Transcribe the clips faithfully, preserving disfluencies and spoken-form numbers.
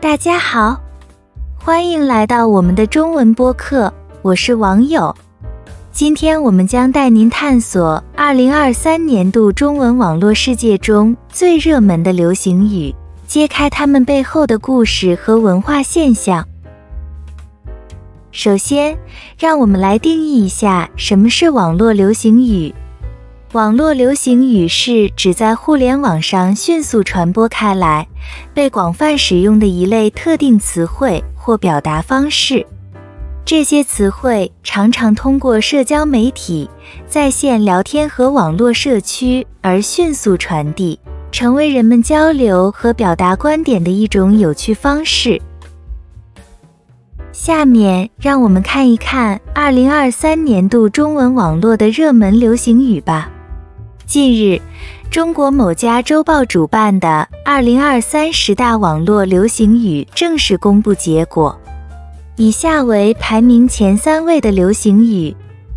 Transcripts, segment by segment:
大家好，欢迎来到我们的中文播客，我是网友。今天我们将带您探索二零二三年度中文网络世界中最热门的流行语，揭开它们背后的故事和文化现象。首先，让我们来定义一下什么是网络流行语。网络流行语是指在互联网上迅速传播开来，被广泛使用的一类特定词汇或表达方式。这些词汇常常通过社交媒体、在线聊天和网络社区而迅速传递，成为人们交流和表达观点的一种有趣方式。下面让我们看一看二零二三年度中文网络的热门流行语吧。近日，中国某家周报主办的二零二三十大网络流行语正式公布结果，以下为排名前三位的流行语。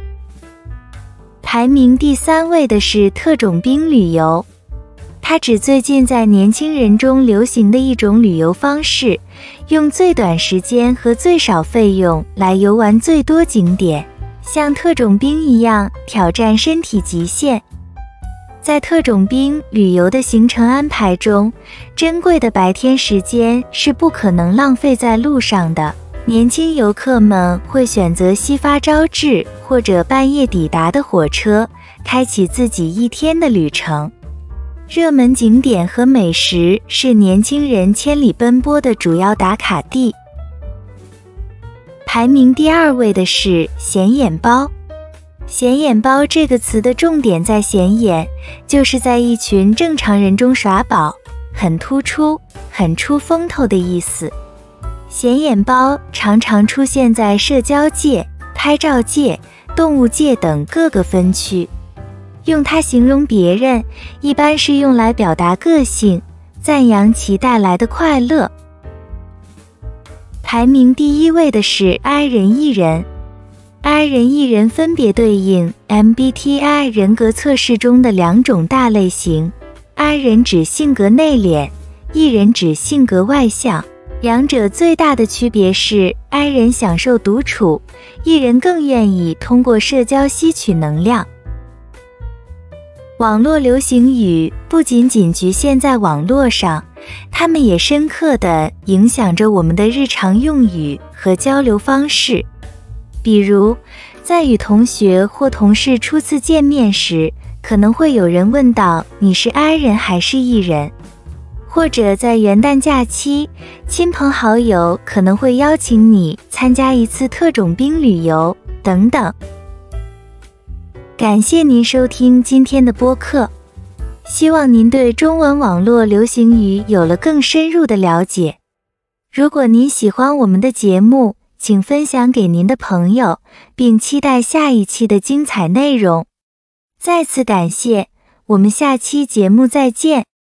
排名第三位的是特种兵旅游，它指最近在年轻人中流行的一种旅游方式，用最短时间和最少费用来游玩最多景点，像特种兵一样挑战身体极限。在特种兵旅游的行程安排中，珍贵的白天时间是不可能浪费在路上的。年轻游客们会选择夕发朝至或者半夜抵达的火车，开启自己一天的旅程。热门景点和美食是年轻人千里奔波的主要打卡地。排名第二位的是显眼包。显眼包这个词的重点在显眼，就是在一群正常人中耍宝，很突出，很出风头的意思。显眼包常常出现在社交界、拍照界、动物界等各个分区。用它形容别人，一般是用来表达个性，赞扬其带来的快乐。排名第一位的是 I 人 E 人。I 人 E 人分别对应 M B T I 人格测试中的两种大类型。I 人指性格内敛， E 人指性格外向。两者最大的区别是 I 人享受独处， E 人更愿意通过社交吸取能量。网络流行语不仅仅局限在网络上，它们也深刻地影响着我们的日常用语和交流方式。比如，在与同学或同事初次见面时，可能会有人问到你是 I 人还是 E 人，或者在元旦假期，亲朋好友可能会邀请你参加一次特种兵旅游等等。感谢您收听今天的播客，希望您对中文网络流行语有了更深入的了解。如果您喜欢我们的节目，请分享给您的朋友，并期待下一期的精彩内容。再次感谢，我们下期节目再见。